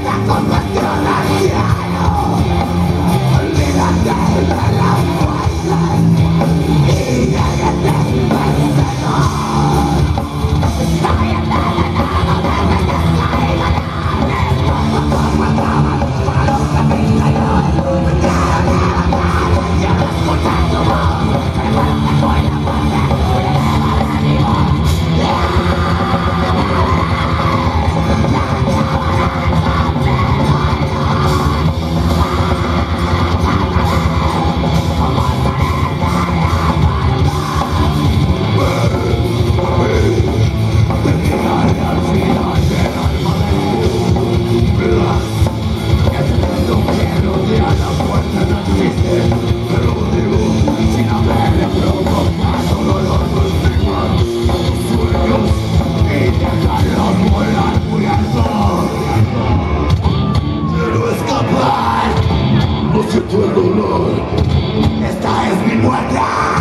siento el dolor. Esta es mi muerte.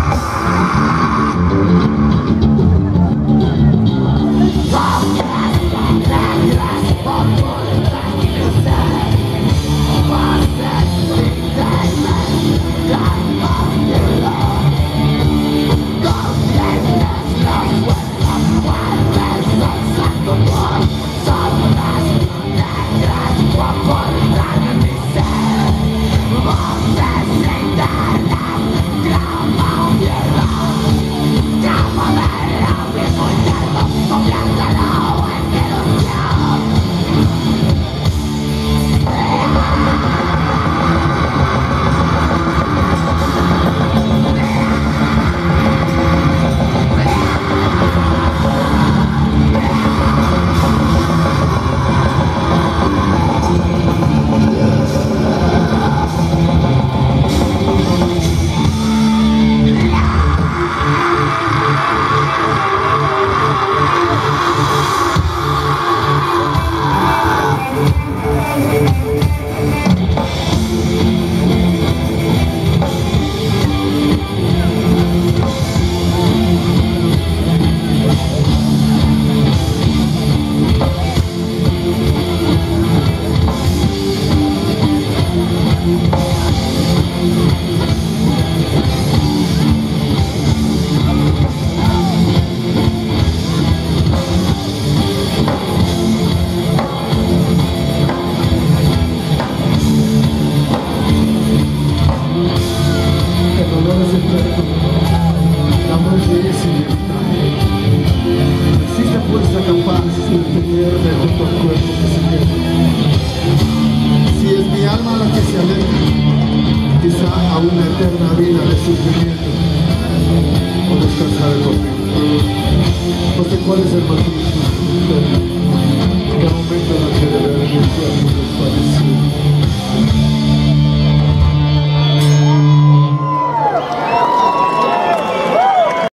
La muerte es inevitable. Existe fuerza capaz de detenerme junto al cuerpo que se quema. Si es mi alma la que se aleja, quizá a una eterna vida de sufrimiento o descansar por mí. No sé cuál es el motivo, pero en qué momento no quiere ver mi cuerpo desfallecido.